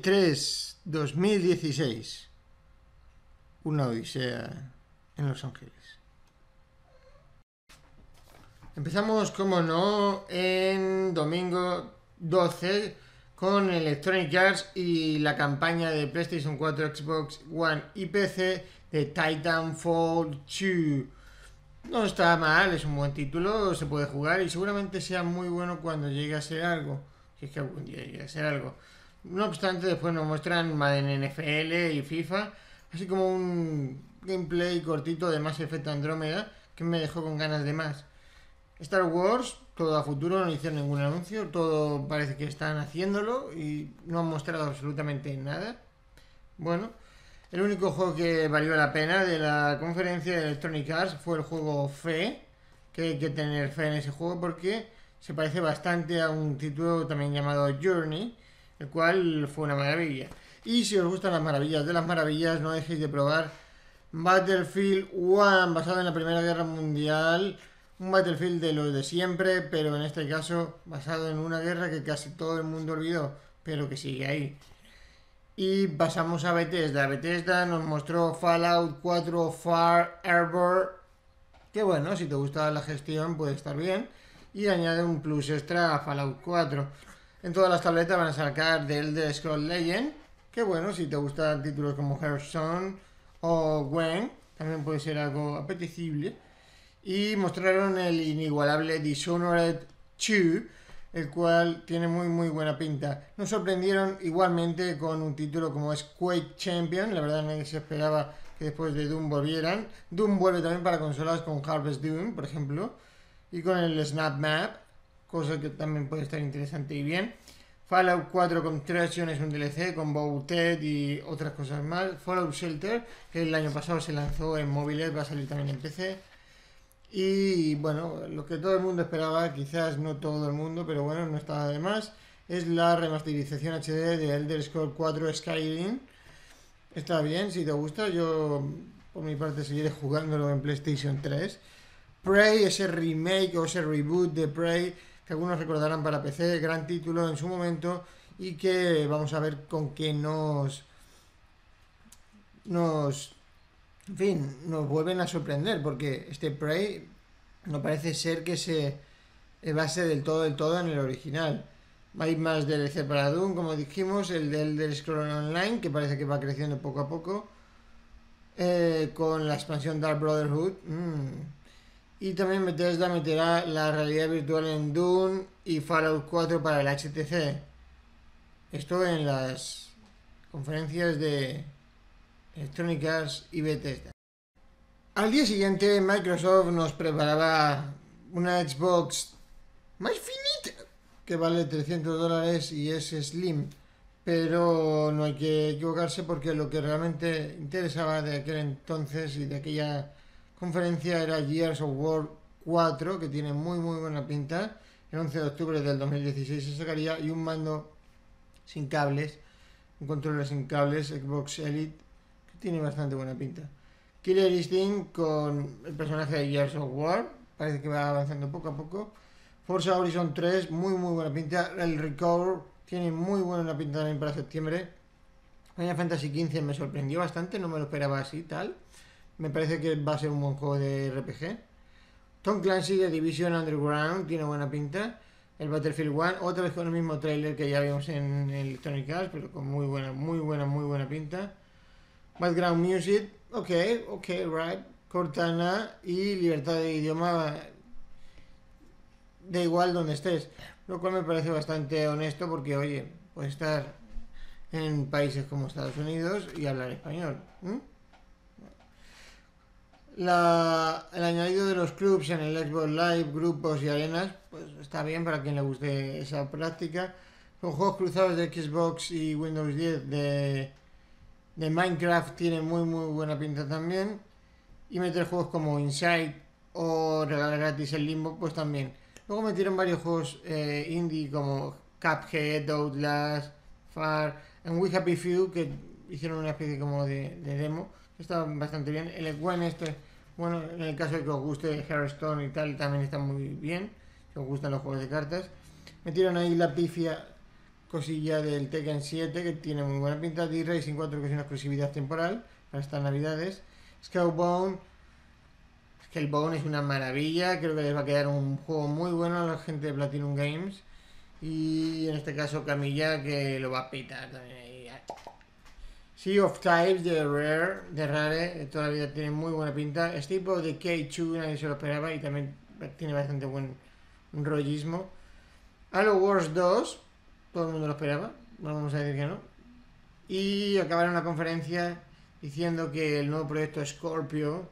E3 2016. Una odisea en Los Ángeles. Empezamos, como no, en domingo 12 con Electronic Arts y la campaña de PlayStation 4, Xbox One y PC de Titanfall 2. No está mal, es un buen título, se puede jugar y seguramente sea muy bueno cuando llegue a ser algo. Si es que algún día llegue a ser algo. No obstante, después nos muestran Madden NFL y FIFA, así como un gameplay cortito de Mass Effect Andrómeda que me dejó con ganas de más. Star Wars, todo a futuro, no hicieron ningún anuncio, todo parece que están haciéndolo y no han mostrado absolutamente nada. Bueno, el único juego que valió la pena de la conferencia de Electronic Arts fue el juego Fe, que hay que tener fe en ese juego porque se parece bastante a un título también llamado Journey, el cual fue una maravilla. Y si os gustan las maravillas de las maravillas, no dejéis de probar Battlefield 1, basado en la Primera Guerra Mundial. Un Battlefield de los de siempre, pero en este caso basado en una guerra que casi todo el mundo olvidó, pero que sigue ahí. Y pasamos a Bethesda. Bethesda nos mostró Fallout 4 Far Harbor, que bueno, si te gusta la gestión puede estar bien. Y añade un plus extra a Fallout 4. En todas las tabletas van a sacar The Elder Scrolls Legend, que bueno, si te gustan títulos como Hearthstone o Gwen, también puede ser algo apetecible. Y mostraron el inigualable Dishonored 2, el cual tiene muy buena pinta. Nos sorprendieron igualmente con un título como es Quake Champion. La verdad nadie se esperaba que después de Doom volvieran. Doom vuelve también para consolas con Harvest Doom, por ejemplo, y con el Snap Map, cosa que también puede estar interesante y bien. Fallout 4 Construction es un DLC con Bowted y otras cosas más. Fallout Shelter, que el año pasado se lanzó en móviles, va a salir también en PC. Y bueno, lo que todo el mundo esperaba, quizás no todo el mundo, pero bueno, no está de más, es la remasterización HD de Elder Scrolls 4 Skyrim. Está bien, si te gusta, yo por mi parte seguiré jugándolo en PlayStation 3. Prey, ese remake o ese reboot de Prey, que algunos recordarán para PC, gran título en su momento, y que vamos a ver con qué en fin, nos vuelven a sorprender, porque este Prey no parece ser que se base del todo en el original. Hay más DLC para Doom, como dijimos, el del Scroll Online, que parece que va creciendo poco a poco, con la expansión Dark Brotherhood. Y también Bethesda meterá la realidad virtual en Doom y Fallout 4 para el HTC. Esto en las conferencias de Electronic Arts y Bethesda. Al día siguiente Microsoft nos preparaba una Xbox más finita que vale $300 y es Slim, pero no hay que equivocarse porque lo que realmente interesaba de aquel entonces y de aquella conferencia era Gears of War 4, que tiene muy buena pinta. El 11 de octubre del 2016 se sacaría, y un mando sin cables, un controller sin cables, Xbox Elite, que tiene bastante buena pinta. Killer Instinct con el personaje de Gears of War, parece que va avanzando poco a poco. Forza Horizon 3, muy buena pinta. El Recover tiene muy buena pinta también para septiembre. Final Fantasy XV me sorprendió bastante, no me lo esperaba así, tal. Me parece que va a ser un buen juego de RPG. Tom Clancy de Division Underground tiene buena pinta. El Battlefield 1, otra vez con el mismo trailer que ya vimos en Electronic Arts, pero con muy buena pinta. Background Music, ok, right. Cortana y libertad de idioma, da igual donde estés. Lo cual me parece bastante honesto porque, oye, puedes estar en países como Estados Unidos y hablar español. El añadido de los clubs en el Xbox Live, grupos y arenas, pues está bien para quien le guste esa práctica. Los juegos cruzados de Xbox y Windows 10 de Minecraft tienen muy buena pinta también. Y meter juegos como Inside o regalar gratis el Limbo, pues también. Luego metieron varios juegos indie como Cuphead, Outlast, Far, and We Happy Few, que hicieron una especie como de demo. Está bastante bien. El Gwen bueno, en el caso de que os guste Hearthstone y tal, también está muy bien. Si os gustan los juegos de cartas. Metieron ahí la pifia cosilla del Tekken 7 que tiene muy buena pinta. D-Racing 4 que es una exclusividad temporal para estas navidades. Scalebound, Scalebound es una maravilla, creo que les va a quedar un juego muy bueno a la gente de Platinum Games. Y en este caso Camilla que lo va a petar también ahí. Sea of Types de Rare, toda la vida tiene muy buena pinta. Steep of the K2 nadie se lo esperaba y también tiene bastante buen rollismo. Halo Wars 2, todo el mundo lo esperaba, no vamos a decir que no. Y acabaron la conferencia diciendo que el nuevo proyecto Scorpio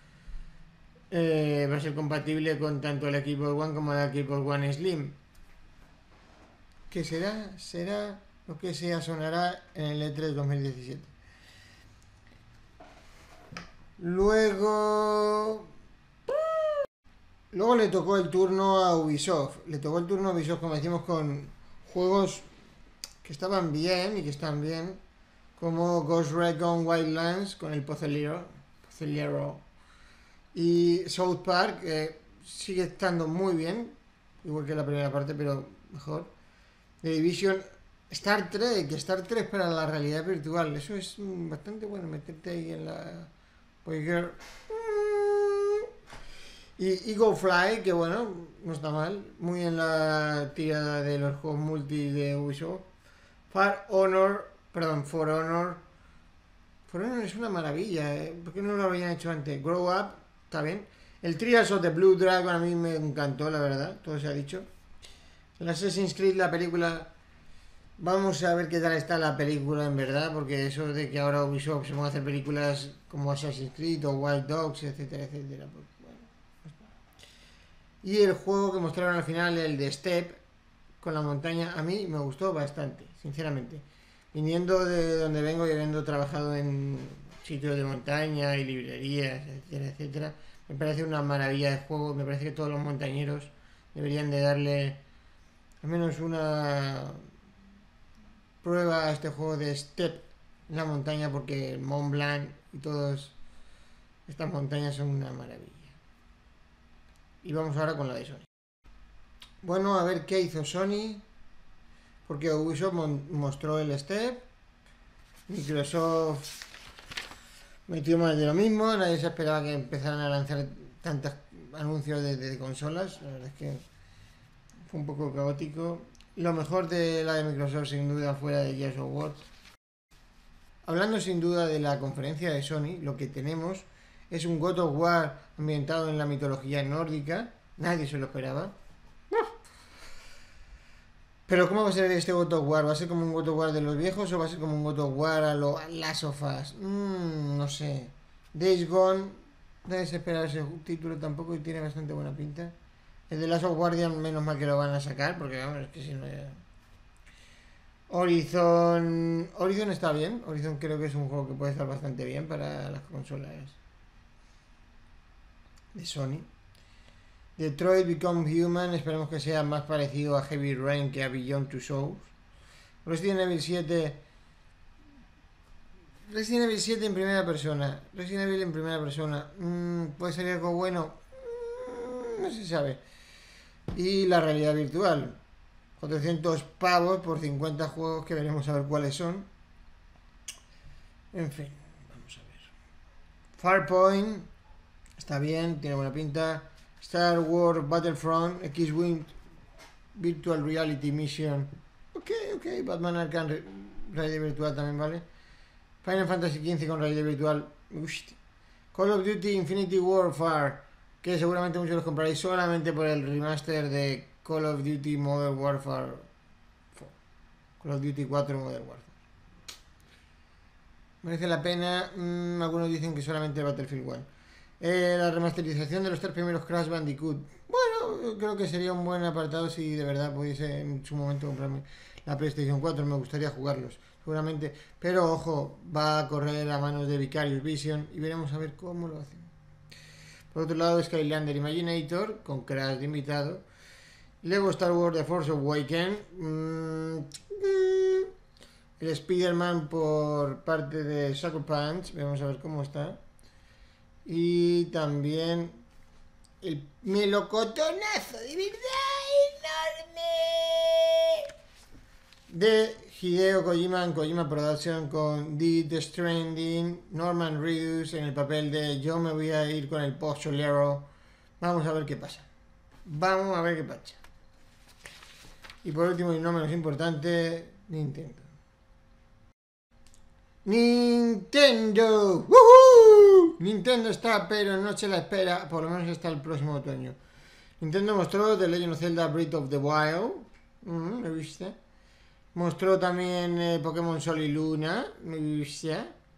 va a ser compatible con tanto el Xbox One como el Xbox One Slim. ¿Qué será? Será lo que sea, sonará en el E3 2017. Luego le tocó el turno a Ubisoft. Le tocó el turno a Ubisoft, como decimos, con juegos que estaban bien y que están bien, como Ghost Recon Wildlands con el Pocelero, y South Park, que sigue estando muy bien, igual que la primera parte, pero mejor. The Division, Star Trek para la realidad virtual, eso es bastante bueno, meterte ahí en la Voyager. Y Eagle Fly, que bueno, no está mal, muy en la tirada de los juegos multi de Ubisoft. For Honor es una maravilla, ¿por qué no lo habían hecho antes? Grow Up, está bien. El Trials of the Blue Dragon a mí me encantó, la verdad, todo se ha dicho. El Assassin's Creed, la película, vamos a ver qué tal está la película en verdad, porque eso de que ahora Ubisoft se van a hacer películas como Assassin's Creed o Wild Dogs, etcétera, etcétera. Pues, bueno, y el juego que mostraron al final, el de Step, con la montaña, a mí me gustó bastante, sinceramente. Viniendo de donde vengo y habiendo trabajado en sitios de montaña y librerías, etcétera, etcétera, me parece una maravilla de juego. Me parece que todos los montañeros deberían de darle al menos una prueba a este juego de Step en la montaña, porque Mont Blanc y todas estas montañas son una maravilla. Y vamos ahora con la de Sony. Bueno, a ver qué hizo Sony, porque Ubisoft mostró el Step, Microsoft metió más de lo mismo, nadie se esperaba que empezaran a lanzar tantos anuncios de consolas, la verdad es que fue un poco caótico. Lo mejor de la de Microsoft sin duda fue la de Gears of War. Hablando sin duda de la conferencia de Sony, lo que tenemos es un God of War ambientado en la mitología nórdica, nadie se lo esperaba. Pero ¿cómo va a ser este God of War? ¿Va a ser como un God of War de los viejos o va a ser como un God of War a lo Last of Us? No sé. Days Gone, nadie se esperaba ese título tampoco y tiene bastante buena pinta. El de Last of Guardian, menos mal que lo van a sacar, porque vamos, es que si no ya... Horizon está bien. Horizon creo que es un juego que puede estar bastante bien para las consolas de Sony. Detroit Become Human, esperemos que sea más parecido a Heavy Rain que a Beyond Two Souls. Resident Evil 7 en primera persona. Resident Evil en primera persona. ¿Puede ser algo bueno? No se sabe. Y la realidad virtual. 400 pavos por 50 juegos que veremos a ver cuáles son. En fin, vamos a ver. Farpoint está bien, tiene buena pinta. Star Wars Battlefront, X-Wing Virtual Reality Mission. Ok. Batman Arkham realidad virtual también vale. Final Fantasy XV con realidad virtual. Call of Duty Infinity Warfare, que seguramente muchos los compraréis solamente por el remaster de Call of Duty Modern Warfare 4. Call of Duty 4 Modern Warfare. Merece la pena. Algunos dicen que solamente Battlefield 1. La remasterización de los 3 primeros Crash Bandicoot. Bueno, creo que sería un buen apartado si de verdad pudiese en su momento comprarme la PlayStation 4. Me gustaría jugarlos, seguramente. Pero ojo, va a correr a manos de Vicarious Vision y veremos a ver cómo lo hacen. Por otro lado, Skylander Imaginator con Crash de invitado. Lego Star Wars The Force Awakens. El Spider-Man por parte de Sucker Punch. Vamos a ver cómo está. Y también el melocotonazo de verdad enorme de Hideo Kojima en Kojima Production con Death Stranding, Norman Reedus en el papel de yo me voy a ir con el postolero. Vamos a ver qué pasa. Vamos a ver qué pasa. Y por último y no menos importante, Nintendo. ¡Nintendo! ¡Woohoo! Nintendo está, pero no se la espera, por lo menos hasta el próximo otoño. Nintendo mostró The Legend of Zelda Breath of the Wild. ¿Lo viste? Mostró también Pokémon Sol y Luna. ¿Lo viste?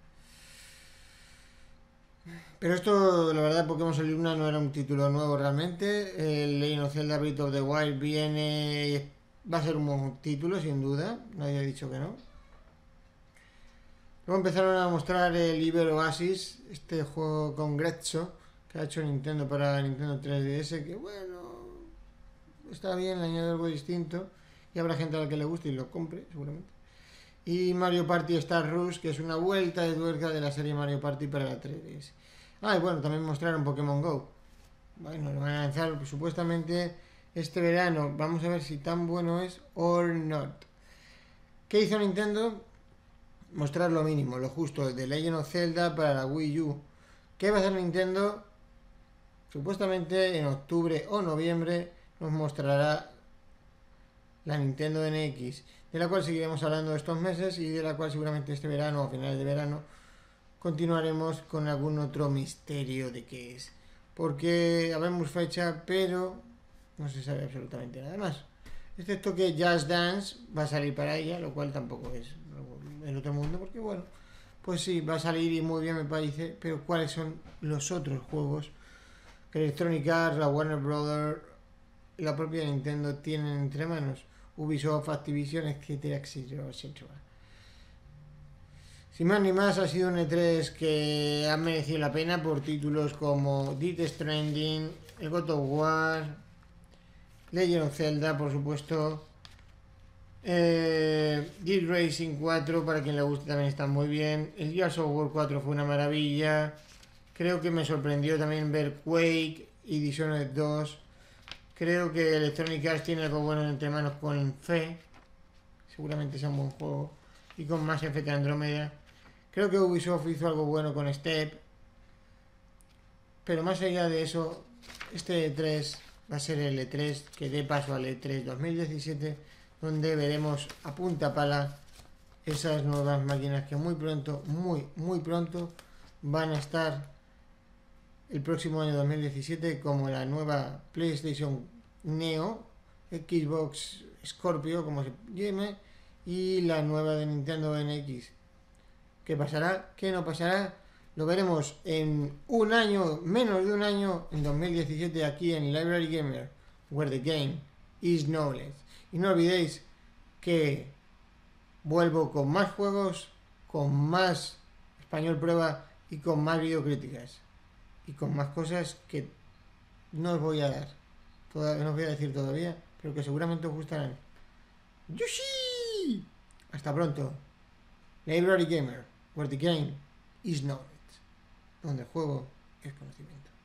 Pero esto, la verdad, Pokémon Sol y Luna no era un título nuevo realmente. El Legend of Zelda Breath of the Wild viene... Va a ser un buen título, sin duda. Nadie ha dicho que no. Luego empezaron a mostrar el Iber Oasis, este juego con Grezzo que ha hecho Nintendo para Nintendo 3DS, que bueno, está bien, le añade algo distinto y habrá gente a la que le guste y lo compre, seguramente. Y Mario Party Star Rush, que es una vuelta de tuerca de la serie Mario Party para la 3DS. Y bueno, también mostraron Pokémon GO. Bueno, lo van a lanzar supuestamente este verano. Vamos a ver si tan bueno es or not. ¿Qué hizo Nintendo? Mostrar lo mínimo, lo justo, de Legend of Zelda para la Wii U. ¿Qué va a hacer Nintendo? Supuestamente en octubre o noviembre nos mostrará la Nintendo NX, de la cual seguiremos hablando estos meses y de la cual seguramente este verano o a finales de verano continuaremos con algún otro misterio de qué es. Porque habemos fecha, pero no se sabe absolutamente nada más. Excepto que Just Dance va a salir para ella, lo cual tampoco es el otro mundo, porque bueno, pues sí, va a salir y muy bien me parece, pero ¿cuáles son los otros juegos que Electronic Arts, la Warner Brothers, la propia Nintendo tienen entre manos? Ubisoft, Activision, etcétera, etcétera, etcétera. Sin más ni más, ha sido un E3 que ha merecido la pena por títulos como Death Stranding, el God of War, Legend of Zelda, por supuesto, Dead Racing 4, para quien le guste también está muy bien. El Gears of War 4 fue una maravilla. Creo que me sorprendió también ver Quake y Dishonored 2. Creo que Electronic Arts tiene algo bueno entre manos con Fe. Seguramente sea un buen juego. Y con Mass Effect Andromeda. Creo que Ubisoft hizo algo bueno con Step. Pero más allá de eso, este E3 va a ser el E3 que dé paso al E3 2017, donde veremos a punta pala esas nuevas máquinas que muy pronto, muy pronto van a estar el próximo año 2017, como la nueva PlayStation Neo, Xbox Scorpio, como se llame, y la nueva de Nintendo NX. ¿Qué pasará? ¿Qué no pasará? Lo veremos en un año, menos de un año, en 2017, aquí en Library Gamer, where the game is knowledge. Y no olvidéis que vuelvo con más juegos, con más español prueba y con más videocríticas. Y con más cosas que no os voy a dar. No os voy a decir todavía, pero que seguramente os gustarán. ¡Yushi! Hasta pronto. Library Gamer, where the game is knowledge. Donde el juego es conocimiento.